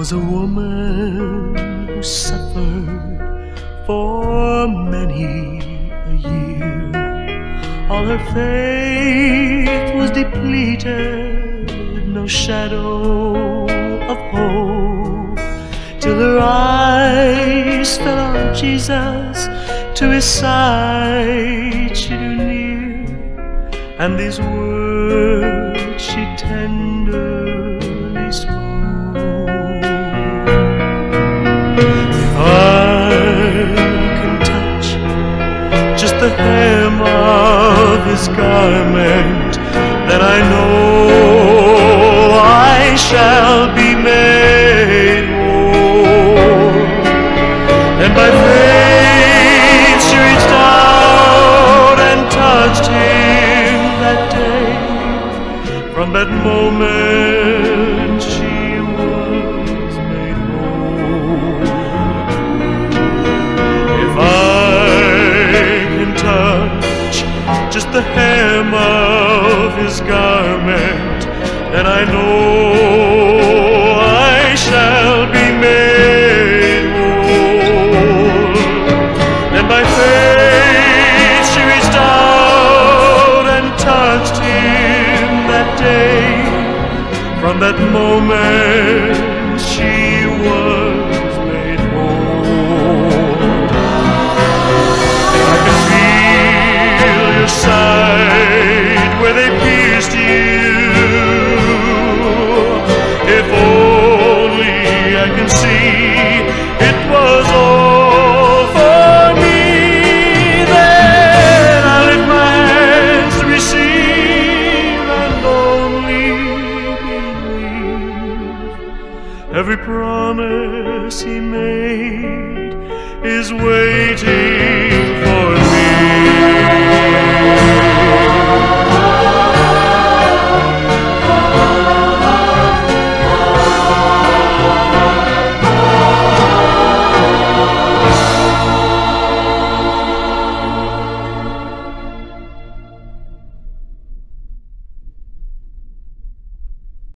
was a woman who suffered for many a year. All her faith was depleted, no shadow of hope, till her eyes fell on Jesus. To his side she drew near, and these words she tenderly spoke: if I can touch just the hem of his garment, then I know I shall be made whole. And by faith she reached out and touched him that day. From that moment she was made whole. If I can touch just the hem of his garment, then I know I shall be made whole. Then by faith she reached out and touched him that day. From that moment she was made whole. I can feel your side where they pierced you. If only I can see it was all for me, then I lift my hands to receive and only believe. Every promise he made is waiting